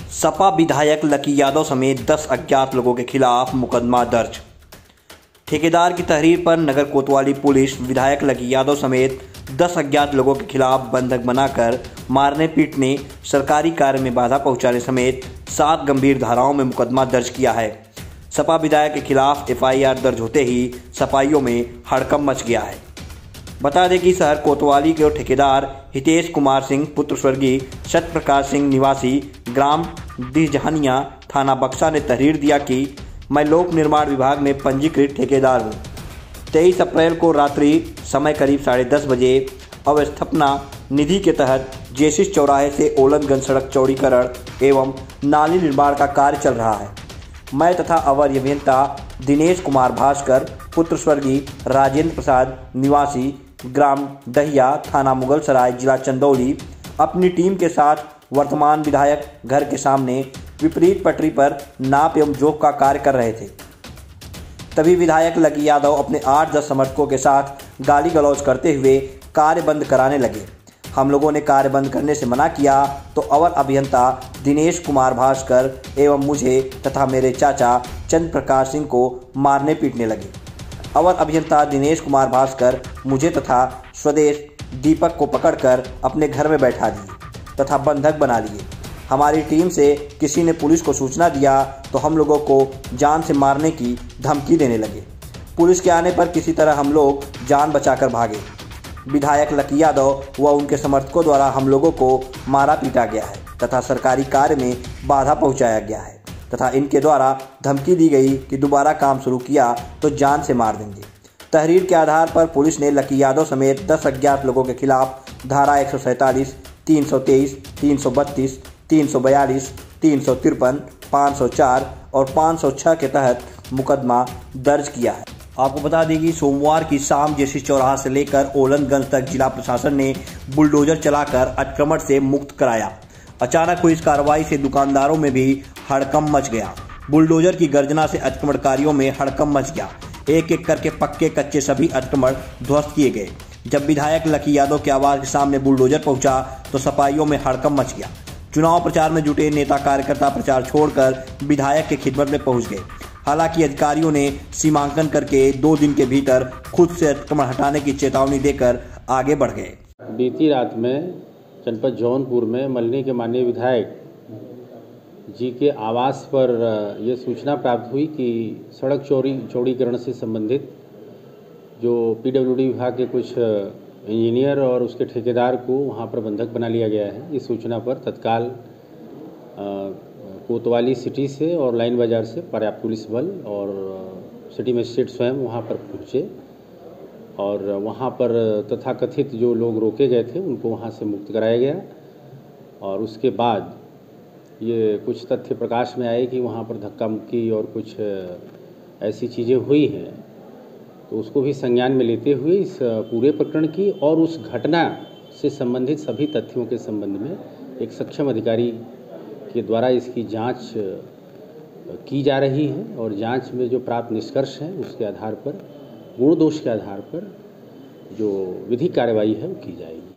सपा विधायक लकी यादव समेत 10 अज्ञात लोगों के खिलाफ मुकदमा दर्ज। ठेकेदार की तहरीर पर नगर कोतवाली पुलिस विधायक लकी यादव समेत 10 अज्ञात लोगों के खिलाफ बंधक बनाकर मारने पीटने, सरकारी कार्य में बाधा पहुंचाने समेत 7 गंभीर धाराओं में मुकदमा दर्ज किया है। सपा विधायक के खिलाफ एफआईआर दर्ज होते ही सपाइयों में हड़कंप मच गया है। बता दें कि शहर कोतवाली के ठेकेदार हितेश कुमार सिंह पुत्र स्वर्गीय सत्य प्रकाश सिंह निवासी ग्राम डिहजहानिया थाना बक्सा ने तहरीर दिया कि मैं लोक निर्माण विभाग में पंजीकृत ठेकेदार हूँ। 23 अप्रैल को रात्रि समय करीब 10:30 बजे अवस्थापना निधि के तहत जेसिस चौराहे से ओलंदगंज सड़क चौड़ीकरण एवं नाली निर्माण का कार्य चल रहा है। मैं तथा अवर अभियंता दिनेश कुमार भास्कर पुत्र स्वर्गीय राजेंद्र प्रसाद निवासी ग्राम दहिया थाना मुगलसराय जिला चंदौली अपनी टीम के साथ वर्तमान विधायक घर के सामने विपरीत पटरी पर नाप एवं जोख का कार्य कर रहे थे। तभी विधायक लकी यादव अपने 8-10 समर्थकों के साथ गाली गलौज करते हुए कार्य बंद कराने लगे। हम लोगों ने कार्य बंद करने से मना किया तो अवर अभियंता दिनेश कुमार भास्कर एवं मुझे तथा मेरे चाचा चंद्र प्रकाश सिंह को मारने पीटने लगे। अवर अभियंता दिनेश कुमार भास्कर मुझे तथा स्वदेश दीपक को पकड़कर अपने घर में बैठा दिए तथा बंधक बना लिए। हमारी टीम से किसी ने पुलिस को सूचना दिया तो हम लोगों को जान से मारने की धमकी देने लगे। पुलिस के आने पर किसी तरह हम लोग जान बचाकर भागे। विधायक लकी यादव व उनके समर्थकों द्वारा हम लोगों को मारा पीटा गया है तथा सरकारी कार्य में बाधा पहुंचाया गया है तथा इनके द्वारा धमकी दी गई कि दोबारा काम शुरू किया तो जान से मार देंगे। तहरीर के आधार पर पुलिस ने लकी यादव समेत 10 अज्ञात लोगों के खिलाफ धारा 147, 323, 332, 342, 353, 504 और 506 के तहत मुकदमा दर्ज किया है। आपको बता दें कि सोमवार की शाम जेसिस चौराहा से लेकर ओलंदगंज तक जिला प्रशासन ने बुलडोजर चलाकर अतिक्रमण से मुक्त कराया। अचानक हुई इस कार्रवाई से दुकानदारों में भी हड़कंप मच गया। बुलडोजर की गर्जना से अतिक्रमणकारियों में हड़कंप मच गया। एक एक करके पक्के कच्चे सभी अतिक्रमण ध्वस्त किए गए। जब विधायक लकी यादव के आवास के सामने बुलडोजर पहुंचा तो सपाइयों में हड़कंप मच गया। चुनाव प्रचार में जुटे नेता कार्यकर्ता प्रचार छोड़कर विधायक की खिदमत में पहुंच गए। हालांकि अधिकारियों ने सीमांकन करके 2 दिन के भीतर खुद से अतिक्रमण हटाने की चेतावनी देकर आगे बढ़ गए। बीती रात में जनपद जौनपुर में मल्हनी के माननीय विधायक जी के आवास पर यह सूचना प्राप्त हुई कि सड़क चौड़ीकरण से संबंधित जो पीडब्ल्यूडी विभाग के कुछ इंजीनियर और उसके ठेकेदार को वहां पर बंधक बना लिया गया है। इस सूचना पर तत्काल कोतवाली सिटी से और लाइन बाजार से पर्याप्त पुलिस बल और सिटी मजिस्ट्रेट स्वयं वहां पर पहुंचे और वहां पर तथाकथित जो लोग रोके गए थे उनको वहां से मुक्त कराया गया। और उसके बाद ये कुछ तथ्य प्रकाश में आए कि वहां पर धक्का मुक्की और कुछ ऐसी चीज़ें हुई हैं, तो उसको भी संज्ञान में लेते हुए इस पूरे प्रकरण की और उस घटना से संबंधित सभी तथ्यों के संबंध में एक सक्षम अधिकारी के द्वारा इसकी जांच की जा रही है और जांच में जो प्राप्त निष्कर्ष है उसके आधार पर गुण दोष के आधार पर जो विधिक कार्रवाई है वो की जाएगी।